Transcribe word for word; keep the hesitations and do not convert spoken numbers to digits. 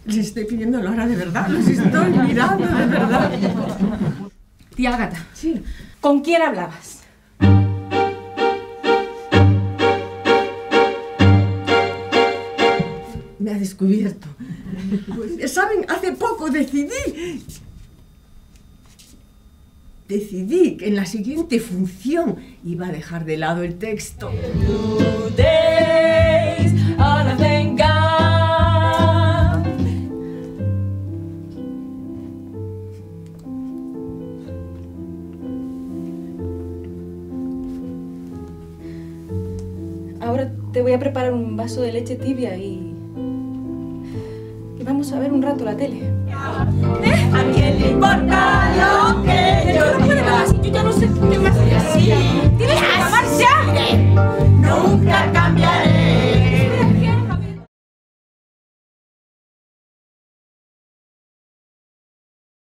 Les estoy pidiendo la hora de verdad, los estoy mirando de verdad. Tía Ágata. Sí. ¿Con quién hablabas? Me ha descubierto. Pues, ¿saben? Hace poco decidí... Decidí que en la siguiente función iba a dejar de lado el texto. Ahora te voy a preparar un vaso de leche tibia y... y vamos a ver un rato la tele. ¿Eh? ¿A quién le importa lo que yo no puede más, yo ya no sé qué más hacer así. Tienes que acabar ya. Nunca cambiaré.